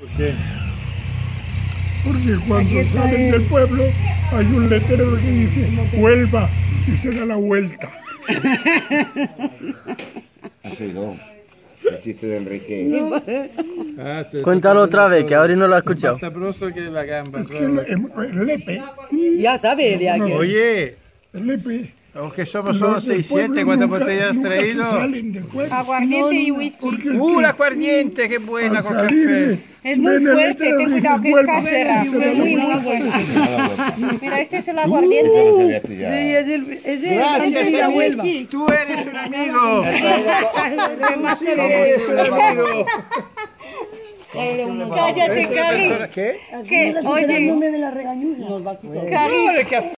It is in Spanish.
¿Por qué? Porque cuando salen del pueblo hay un letrero que dice Huelva y se da la vuelta. Eso no. El chiste de Enrique. Cuéntalo otra vez, que ahora no lo he escuchado. Más sabroso que la gamba. Es que el lepe, Ya sabe, ya que... Oye, el lepe. aunque somos solo 6-7, ¿cuántas botellas has traído? Salen del pueblo. Aguardiente y whisky. Porque La aguardiente, qué buena al con salir café. Es muy ven el fuerte, letrero ten y cuidado dice, que es "Huelva", casera. y se da la Muy vuelta. buena. Mira, este es el aguardiente. Eso lo sabía tú ya. Sí, es el Gracias, de la amigo. Huelva. Tú eres un amigo. Sí, Eres un amigo. Cállate, Cari. ¿Qué? Que, oye, de la regañuda. Cari. Hombre, qué